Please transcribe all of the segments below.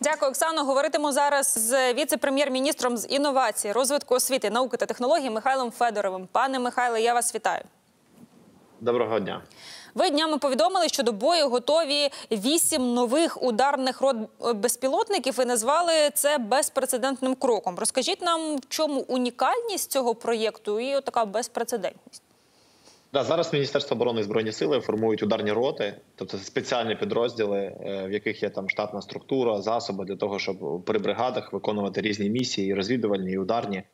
Дякую, Оксано. Говоритиму зараз з віце-прем'єр-міністром з інновацій, розвитку освіти, науки та технологій Михайлом Федоровим. Пане Михайле, я вас вітаю. Доброго дня. Ви днями повідомили, що до бою готові 8 нових ударних рот безпілотників і назвали це безпрецедентним кроком. Розкажіть нам, в чому унікальність цього проєкту і така безпрецедентність? Зараз Міністерство оборони і Збройні сили формують ударні роти, тобто спеціальні підрозділи, в яких є там штатна структура, засоби для того, щоб при бригадах виконувати різні місії, і розвідувальні, і ударні,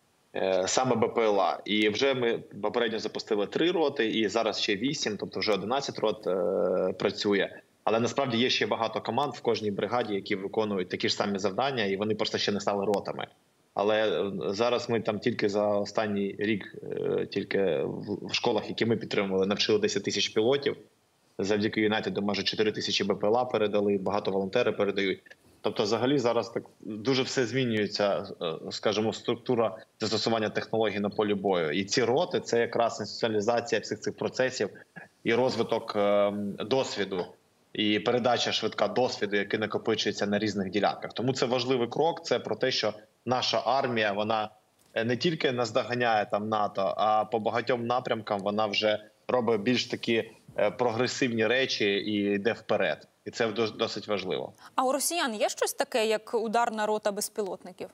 саме БПЛА. І вже ми попередньо запустили 3 роти, і зараз ще 8, тобто вже 11 рот працює. Але насправді є ще багато команд в кожній бригаді, які виконують такі ж самі завдання, і вони просто ще не стали ротами. Але зараз ми там тільки за останній рік, тільки в школах, які ми підтримували, навчили 10 тисяч пілотів. Завдяки Юнайтеду майже 4 тисячі БПЛА передали, багато волонтери передають. Тобто взагалі зараз так дуже все змінюється, скажімо, структура застосування технологій на полі бою. І ці роти – це якраз інституціалізація всіх цих процесів і розвиток досвіду. І передача швидка досвіду, який накопичується на різних ділянках. Тому це важливий крок, це про те, що наша армія, вона не тільки наздоганяє там НАТО, а по багатьом напрямкам вона вже робить більш такі прогресивні речі і йде вперед. І це досить важливо. А у росіян є щось таке, як ударна рота безпілотників?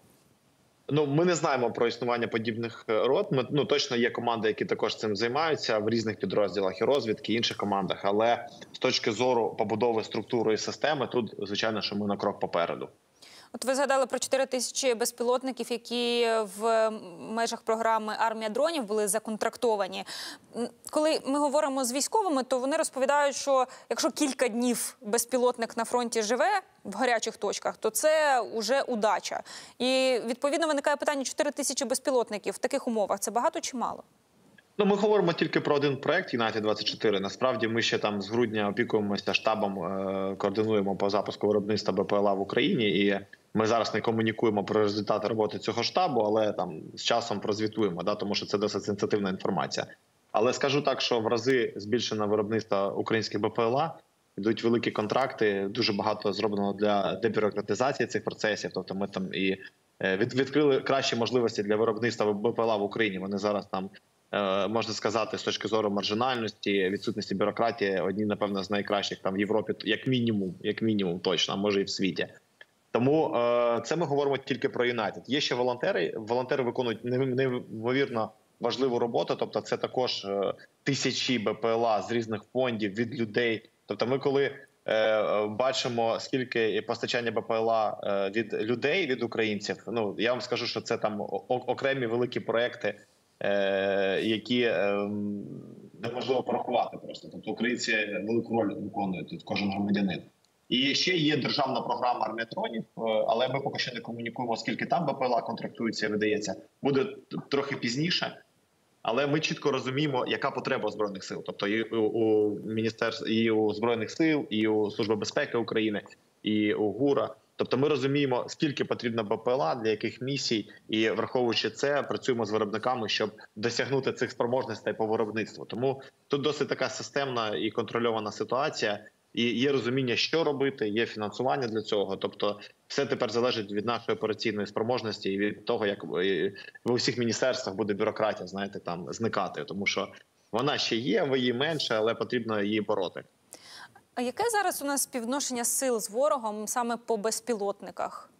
Ми не знаємо про існування подібних рот. Точно є команди, які також цим займаються в різних підрозділах і розвідки, і інших командах. Але з точки зору побудови структури і системи, тут, звичайно, що ми на крок попереду. От ви згадали про 4 тисячі безпілотників, які в межах програми «Армія дронів» були законтрактовані. Коли ми говоримо з військовими, то вони розповідають, що якщо кілька днів безпілотник на фронті живе в гарячих точках, то це вже удача. І, відповідно, виникає питання: 4 тисячі безпілотників в таких умовах – це багато чи мало? Ми говоримо тільки про один проект «Юнайтед-24». Насправді ми ще там з грудня опікуємося штабом, координуємо по запуску виробництва БПЛА в Україні. І ми зараз не комунікуємо про результати роботи цього штабу, але там з часом прозвітуємо, тому що це досить сенситивна інформація. Але скажу так, що в рази збільшено виробництво українських БПЛА, йдуть великі контракти, дуже багато зроблено для дебюрократизації цих процесів. Тобто ми там і відкрили кращі можливості для виробництва БПЛА в Україні. Вони зараз там, можна сказати, з точки зору маржинальності, відсутності бюрократії, одні, напевно, з найкращих там в Європі, як мінімум точно, а може і в світі. Тому це ми говоримо тільки про Юнайтед. Є ще волонтери. Волонтери виконують неймовірно важливу роботу. Тобто це також тисячі БПЛА з різних фондів, від людей. Тобто ми коли бачимо, скільки постачання БПЛА від людей, від українців, я вам скажу, що це там окремі великі проекти, які неможливо порахувати просто. Тобто українці велику роль виконують тут, кожен громадянин. І ще є державна програма «Армія дронів», але ми поки що не комунікуємо, скільки там БПЛА контрактується і видається. Буде трохи пізніше, але ми чітко розуміємо, яка потреба у Збройних сил. Тобто і у Міністерств, і у Збройних сил, і у Служби безпеки України, і у ГУРа. Тобто ми розуміємо, скільки потрібно БПЛА, для яких місій, і враховуючи це, працюємо з виробниками, щоб досягнути цих спроможностей по виробництву. Тому тут досить така системна і контрольована ситуація. І є розуміння, що робити, є фінансування для цього. Тобто все тепер залежить від нашої операційної спроможності і від того, як в усіх міністерствах буде бюрократія, там зникати. Тому що вона ще є, її менше, але потрібно її бороти. А яке зараз у нас співвідношення сил з ворогом саме по безпілотниках?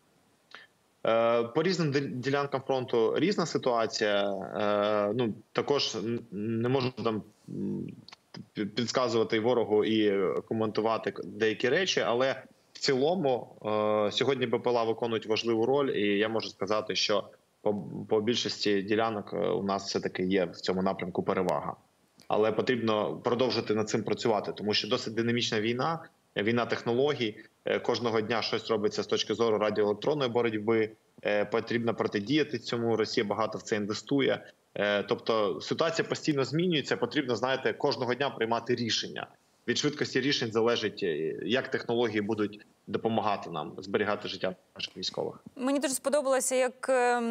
По різним ділянкам фронту різна ситуація. Також не можу там підказувати ворогу і коментувати деякі речі, але в цілому сьогодні БПЛА виконують важливу роль, і я можу сказати, що по більшості ділянок у нас все-таки є в цьому напрямку перевага. Але потрібно продовжити над цим працювати, тому що досить динамічна війна, війна технологій, кожного дня щось робиться з точки зору радіоелектронної боротьби, потрібно протидіяти цьому, Росія багато в це інвестує. Тобто ситуація постійно змінюється, потрібно, кожного дня приймати рішення. від швидкості рішень залежить, як технології будуть допомагати нам зберігати життя наших військових. Мені дуже сподобалося, як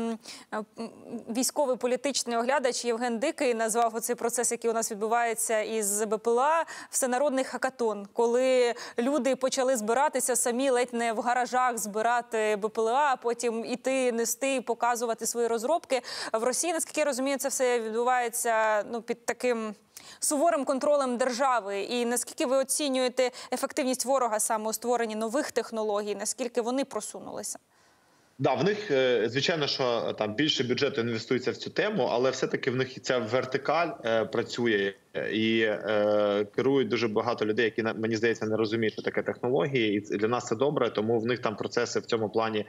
військовий політичний оглядач Євген Дикий назвав оцей процес, який у нас відбувається із БПЛА, всенародний хакатон, коли люди почали збиратися самі ледь не в гаражах збирати БПЛА, а потім іти, нести, показувати свої розробки. В Росії, наскільки я розумію, це все відбувається під таким суворим контролем держави. І наскільки ви оцінюєте ефективність ворога саме у створенні нових технологій, наскільки вони просунулися? Да, в них, звичайно, що там більше бюджету інвестується в цю тему, але все-таки в них ця вертикаль працює і керують дуже багато людей, які, мені здається, не розуміють, що таке технології. І для нас це добре, тому в них там процеси в цьому плані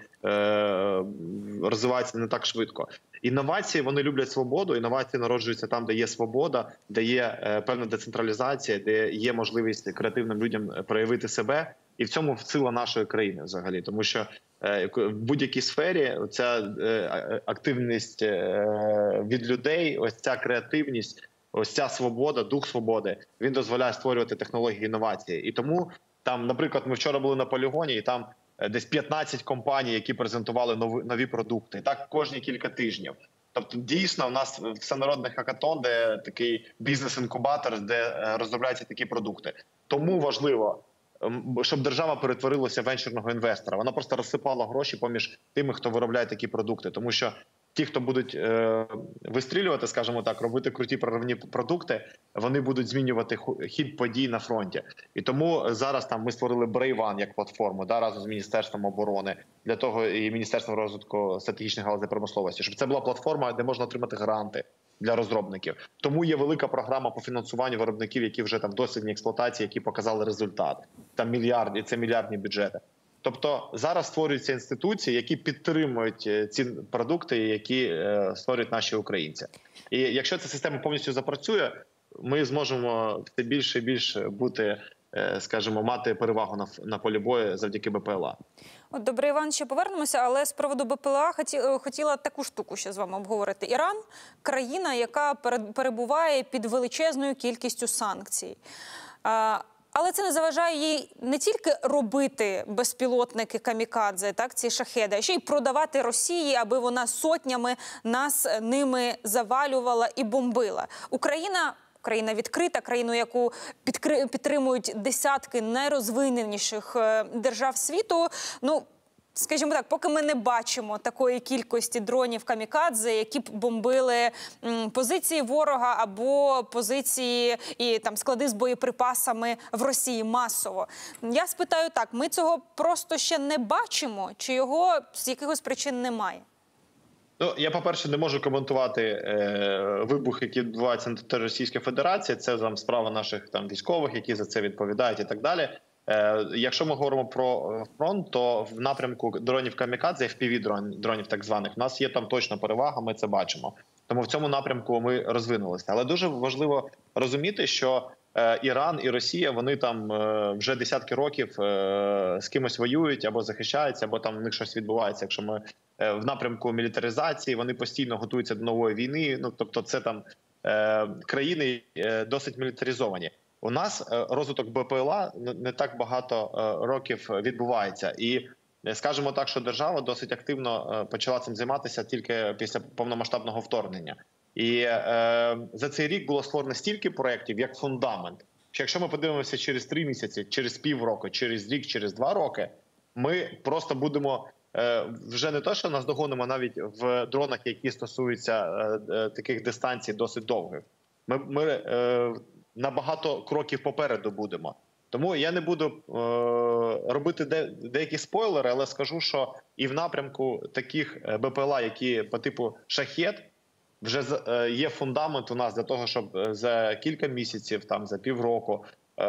розвиваються не так швидко. Інновації, вони люблять свободу, інновації народжуються там, де є свобода, де є певна децентралізація, де є можливість креативним людям проявити себе. І в цьому сила нашої країни взагалі, тому що в будь-якій сфері ця активність від людей, ось ця креативність, ось ця свобода, дух свободи, він дозволяє створювати технології інновації. І тому там, наприклад, ми вчора були на полігоні, і там десь 15 компаній, які презентували нові продукти. Так кожні кілька тижнів. Тобто, дійсно, у нас всенародний хакатон, де такий бізнес-інкубатор, де розробляються такі продукти. Тому важливо, щоб держава перетворилася в венчурного інвестора. Вона просто розсипала гроші поміж тими, хто виробляє такі продукти. Тому що ті, хто будуть вистрілювати, скажімо так, робити круті проривні продукти, вони будуть змінювати хід подій на фронті. І тому зараз там ми створили Brave One як платформу, разом з Міністерством оборони, для того і Міністерством розвитку стратегічних галузей промисловості, щоб це була платформа, де можна отримати гранти для розробників. Тому є велика програма по фінансуванню виробників, які вже там в дослідній експлуатації, які показали результат. Там мільярди, це мільярдні бюджети. Тобто зараз створюються інституції, які підтримують ці продукти, які створюють наші українці. І якщо ця система повністю запрацює, ми зможемо все більше і більше бути, скажімо, мати перевагу на полі бою завдяки БПЛА. От, добре, Іван, ще повернемося, але з приводу БПЛА хотіла таку штуку ще з вами обговорити. Іран – країна, яка перебуває під величезною кількістю санкцій. Але це не заважає їй не тільки робити безпілотники камікадзе, так, ці шахеди, а ще й продавати Росії, аби вона сотнями нас ними завалювала і бомбила. Країна відкрита, країну, яку підтримують десятки найрозвиненіших держав світу. Скажімо так, поки ми не бачимо такої кількості дронів камікадзе, які б бомбили позиції ворога або позиції і там склади з боєприпасами в Росії масово. Я спитаю так, ми цього просто ще не бачимо, чи його з якихось причин немає? Я, по-перше, не можу коментувати вибухи, які відбуваються на території Російської Федерації. Це там справа наших там військових, які за це відповідають і так далі. Якщо ми говоримо про фронт, то в напрямку дронів камікадзе, FPV-дронів так званих, у нас є там точно перевага, ми це бачимо. Тому в цьому напрямку ми розвинулися. Але дуже важливо розуміти, що Іран і Росія, вони там вже десятки років з кимось воюють або захищаються, або там в них щось відбувається. Якщо ми в напрямку мілітаризації, вони постійно готуються до нової війни. Тобто це там країни досить мілітаризовані. У нас розвиток БПЛА не так багато років відбувається. І скажімо так, що держава досить активно почала цим займатися тільки після повномасштабного вторгнення. І за цей рік було створено стільки проєктів, як фундамент, що якщо ми подивимося через 3 місяці, через півроку, через рік, через 2 роки, ми просто будемо вже не те, що наздогонимо навіть в дронах, які стосуються таких дистанцій досить довгих. Ми набагато кроків попереду будемо. Тому я не буду робити деякі спойлери, але скажу, що і в напрямку таких БПЛА, які по типу «Шахед», вже є фундамент у нас для того, щоб за кілька місяців, там, за півроку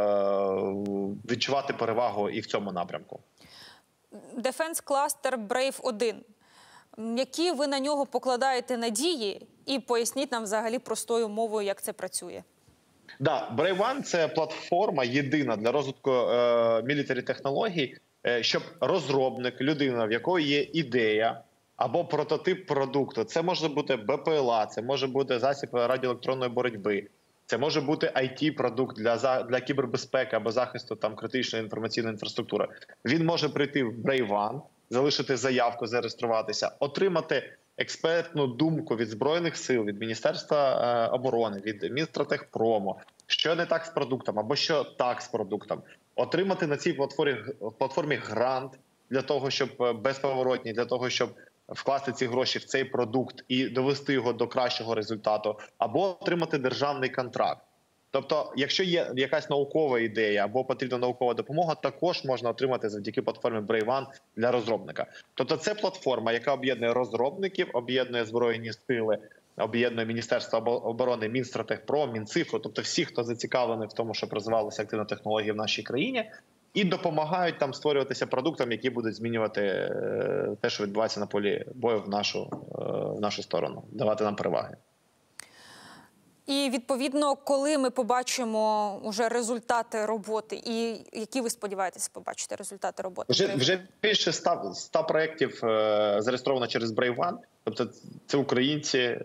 відчувати перевагу і в цьому напрямку. Defense Cluster Brave 1. Які ви на нього покладаєте надії? І поясніть нам взагалі простою мовою, як це працює. Да, Brave One – це платформа єдина для розвитку мілітарі технологій, щоб розробник, людина, в якої є ідея або прототип продукту, це може бути БПЛА, це може бути засіб радіоелектронної боротьби, Це може бути IT-продукт для кібербезпеки або захисту там критичної інформаційної інфраструктури. Він може прийти в Brave One, залишити заявку, зареєструватися, отримати експертну думку від Збройних сил, від Міністерства оборони, від Мінстратегпрому, що не так з продуктом або що так з продуктом. Отримати на цій платформі грант для того, щоб безповоротні, для того, щоб вкласти ці гроші в цей продукт і довести його до кращого результату, або отримати державний контракт. Тобто, якщо є якась наукова ідея або потрібна наукова допомога, також можна отримати завдяки платформі Brave One для розробника. Тобто це платформа, яка об'єднує розробників, об'єднує Збройні сили, об'єднує Міністерство оборони, Мінстратегпром, Мінцифру, тобто всі, хто зацікавлений в тому, щоб розвивалися активно технології в нашій країні, і допомагають там створюватися продуктам, які будуть змінювати те, що відбувається на полі бою в нашу сторону, давати нам переваги. І, відповідно, коли ми побачимо вже результати роботи, і які ви сподіваєтеся побачити результати роботи? Вже більше 100 проєктів зареєстровано через Brave One. Тобто це українці,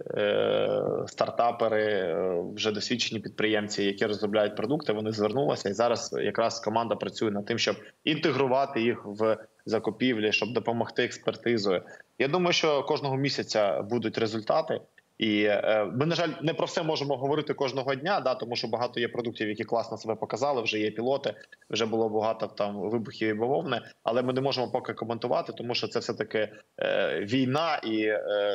стартапери, вже досвідчені підприємці, які розробляють продукти, вони звернулися. І зараз якраз команда працює над тим, щоб інтегрувати їх в закупівлі, щоб допомогти експертизою. Я думаю, що кожного місяця будуть результати. І ми, на жаль, не про все можемо говорити кожного дня, тому що багато є продуктів, які класно себе показали, вже є пілоти, вже було багато там вибухів і бавовни, але ми не можемо поки коментувати, тому що це все-таки війна і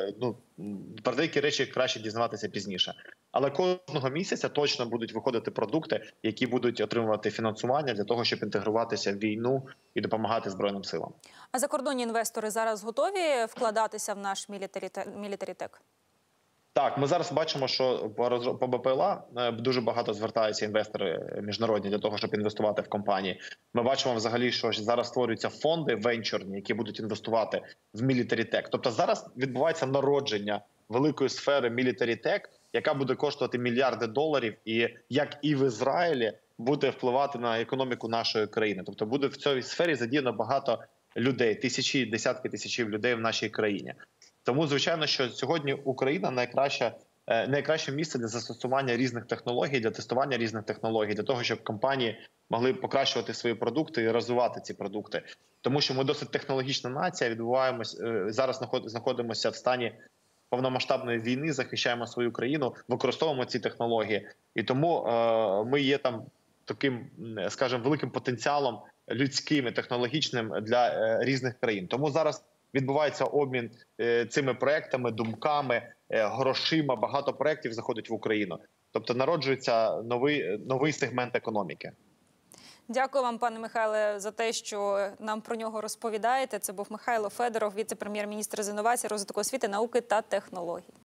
про деякі речі краще дізнаватися пізніше. Але кожного місяця точно будуть виходити продукти, які будуть отримувати фінансування для того, щоб інтегруватися в війну і допомагати Збройним силам. А закордонні інвестори зараз готові вкладатися в наш мілітарітек? Так, ми зараз бачимо, що по БПЛА дуже багато звертаються інвестори міжнародні для того, щоб інвестувати в компанії. Ми бачимо взагалі, що зараз створюються фонди венчурні, які будуть інвестувати в мілітарітек. Тобто зараз відбувається народження великої сфери мілітарітек, яка буде коштувати мільярди доларів, і як і в Ізраїлі буде впливати на економіку нашої країни. Тобто буде в цій сфері задіяно багато людей, тисячі, десятки тисяч людей в нашій країні. Тому, звичайно, що сьогодні Україна найкраще місце для застосування різних технологій, для тестування різних технологій, для того, щоб компанії могли покращувати свої продукти і розвивати ці продукти. Тому що ми досить технологічна нація, зараз знаходимося в стані повномасштабної війни, захищаємо свою країну, використовуємо ці технології. І тому ми є там таким, скажімо, великим потенціалом людським і технологічним для різних країн. Тому зараз відбувається обмін цими проектами, думками, грошима. Багато проєктів заходить в Україну. Тобто народжується новий сегмент економіки. Дякую вам, пане Михайле, за те, що нам про нього розповідаєте. Це був Михайло Федоров, віце-прем'єр-міністр з інновацій, розвитку освіти, науки та технологій.